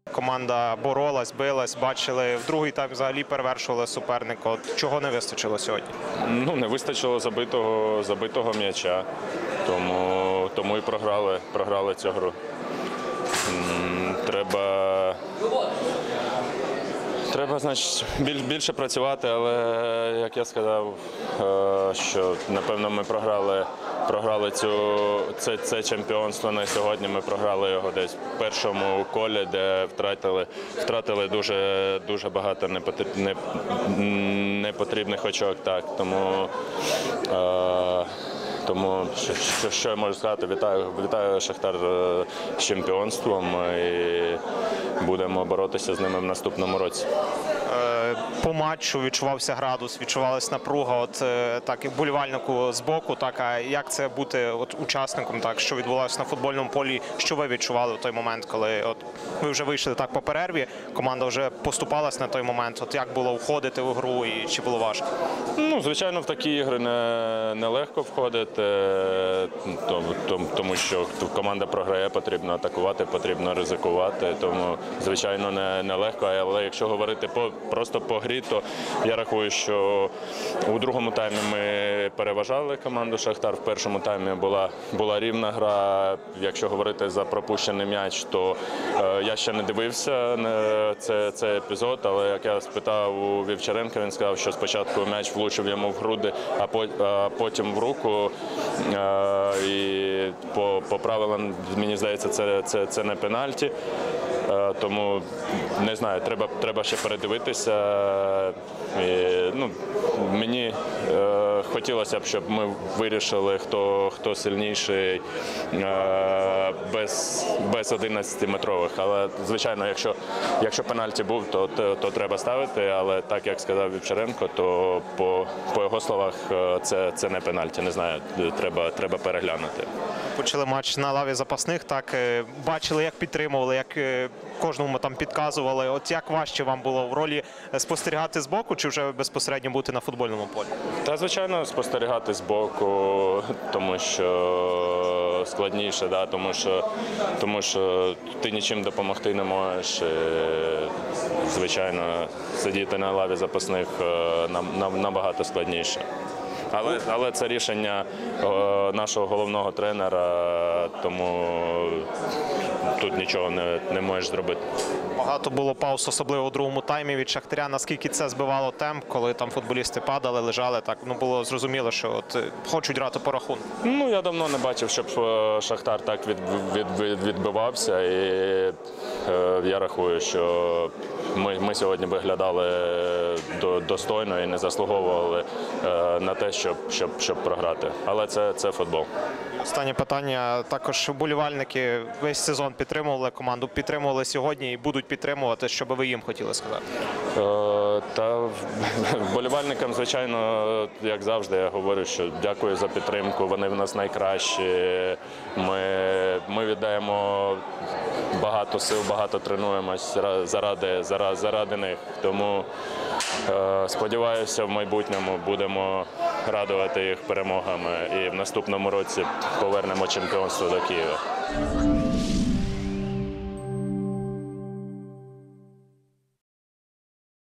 Команда боролась, билась, бачили, в другий тайм взагалі перевершували суперника. От чого не вистачило сьогодні? Ну, не вистачило забитого м'яча, тому і програли цю гру. Треба, значить, більше працювати, але, як я сказав, що, напевно, ми програли це чемпіонство на сьогодні. Ми програли його десь в першому колі, де втратили дуже багато непотрібних очок. Так, тому що я можу сказати, вітаю Шахтар з чемпіонством і будемо боротися з ними в наступному році. По матчу відчувався градус, відчувалась напруга, от так і вболівальнику з боку, так, а як це бути от учасником, так, що відбувалося на футбольному полі, що ви відчували в той момент, коли от ви вже вийшли так по перерві, команда вже поступалась на той момент, от як було входити в гру і чи було важко? Ну, звичайно, в такі ігри нелегко входити, тому що команда програє, потрібно атакувати, потрібно ризикувати, тому, звичайно, нелегко, але якщо говорити просто по грі, то я рахую, що у другому таймі ми переважали команду «Шахтар». В першому таймі була рівна гра. Якщо говорити за пропущений м'яч, то я ще не дивився цей епізод, але як я спитав у Вівчаренка, він сказав, що спочатку м'яч влучив йому в груди, а потім в руку. І по правилам, мені здається, це не пенальті. Тому, не знаю, треба ще передивитися. Мені хотілося б, щоб ми вирішили, хто сильніший без 11-метрових. Але, звичайно, якщо пенальті був, то треба ставити. Але так, як сказав Вівчаренко, то по його словах це не пенальті. Не знаю, треба переглянути. Почали матч на лаві запасних, так, бачили, як підтримували, як кожному там підказували. От як важче вам було в ролі спостерігати збоку чи вже безпосередньо бути на футбольному полі? Та, звичайно, спостерігати збоку, тому що складніше, да, тому що ти нічим допомогти не можеш. Звичайно, сидіти на лаві запасних набагато складніше. Але це рішення нашого головного тренера, тому тут нічого не можеш зробити. Багато було пауз, особливо у другому таймі від Шахтаря. Наскільки це збивало темп, коли там футболісти падали, лежали, так, було зрозуміло, що от хочуть грати по рахунку. Ну, я давно не бачив, щоб Шахтар так відбивався, і я рахую, що ми сьогодні виглядали достойно і не заслуговували на те, щоб програти. Але це футбол. Останнє питання. Також вболівальники весь сезон підтримували команду, підтримували сьогодні і будуть підтримувати. Що би ви їм хотіли сказати? Та вболівальникам, звичайно, як завжди, я говорю, що дякую за підтримку, вони в нас найкращі. Ми віддаємо багато сил, багато тренуємось заради них. Тому сподіваюся, в майбутньому будемо радувати їх перемогами і в наступному році повернемо чемпіонство до Києва.